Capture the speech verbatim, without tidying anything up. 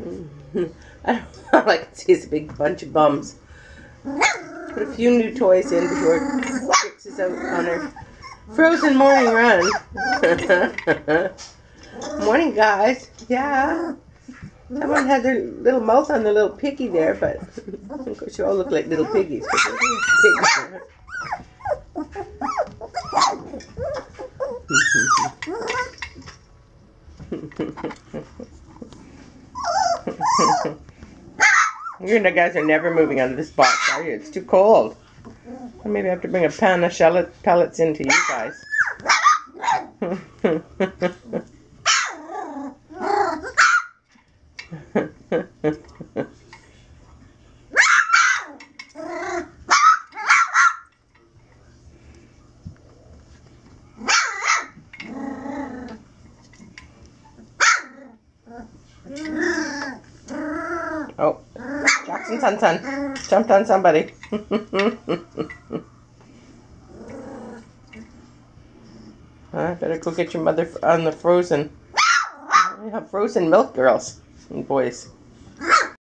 I don't know, all I can see is a big bunch of bums. Put a few new toys in before Trix is out on her frozen morning run. Morning, guys. Yeah. Someone had their little mouth on their little piggy there, but of course you all look like little piggies. You guys are never moving out of this box, are you? It's too cold. Maybe I have to bring a pan of shallot pellets in to you guys. Oh, Jackson Son Son jumped on somebody. I better go get your mother on the frozen. We have frozen milk, girls and boys.